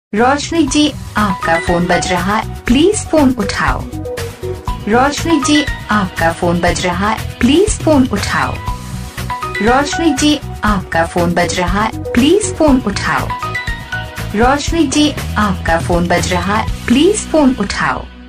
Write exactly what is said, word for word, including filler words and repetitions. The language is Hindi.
रोशनी जी, आपका फोन बज रहा है, प्लीज फोन उठाओ। रोशनी जी, आपका फोन बज रहा है, प्लीज फोन उठाओ। रोशनी जी, आपका फोन बज रहा है, प्लीज फोन उठाओ। रोशनी जी, आपका फोन बज रहा है, प्लीज फोन उठाओ।